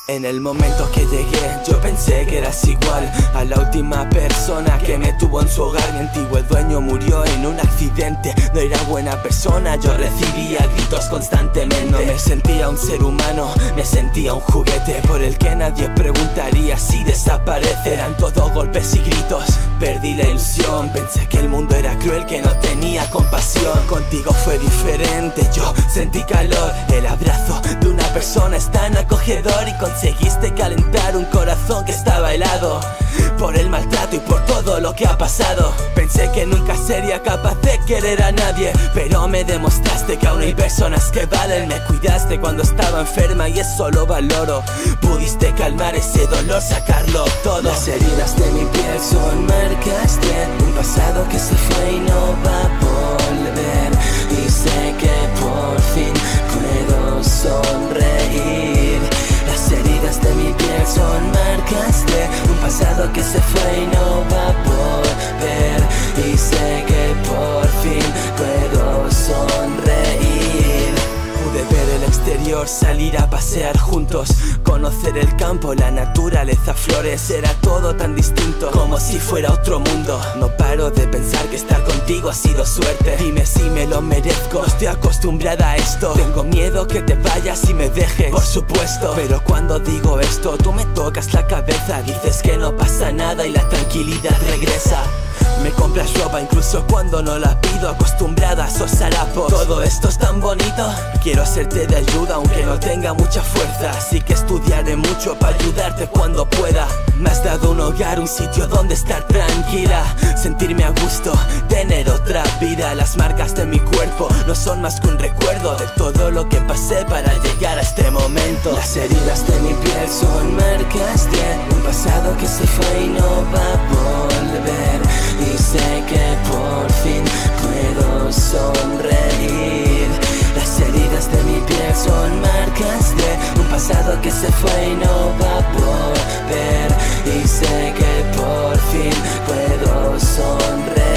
En el momento que llegué, yo pensé que eras igual a la última persona que me tuvo en su hogar. Mi antiguo dueño murió en un accidente. No era buena persona, yo recibía gritos constantemente. No me sentía un ser humano, me sentía un juguete por el que nadie preguntaría si desaparece. Eran todo golpes y gritos, perdí la ilusión. Pensé que el mundo era cruel, que no tenía compasión. Contigo fue diferente, yo sentí calor. El abrazo de una persona es tan acogedor y conseguiste calentar un corazón que estaba helado por el maltrato y por todo lo que ha pasado. Pensé que nunca sería capaz de querer a nadie, pero me demostraste que aún hay personas que valen. Me cuidaste cuando estaba enferma y eso lo valoro. Pudiste calmar ese dolor, sacarlo todo. Las heridas de mi piel son marcas de un pasado que se fue y no va a volver. Y sé que por fin puedo sonreír. Las heridas de mi piel son marcas de un pasado que se fue y no va a volver. Y sé que por fin puedo sonreír. Pude ver el exterior, salir a pasear juntos, conocer el campo, la naturaleza, flores. Era todo tan distinto, como si fuera otro mundo. No paro de pensar que estar contigo ha sido suerte. Dime si me lo merezco, no estoy acostumbrada a esto. Tengo miedo que te vayas y me dejes, por supuesto. Pero cuando digo esto, tú me tocas la cabeza. Dices que no pasa nada y la tranquilidad regresa. Me compras ropa incluso cuando no la pido, acostumbrada a esos harapos. Todo esto es tan bonito, quiero hacerte de ayuda aunque no tenga mucha fuerza. Así que estudiaré mucho para ayudarte cuando pueda. Me has dado un hogar, un sitio donde estar tranquila, sentirme a gusto, tener otra vida. Las marcas de mi cuerpo no son más que un recuerdo de todo lo que pasé para llegar a este momento. Las heridas de mi piel son marcas de un pasado que se fue y no va a volver. Y sé que por fin puedo sonreír. Las heridas de mi piel son marcas de un pasado que se fue y no va a volver. Y sé que por fin puedo sonreír.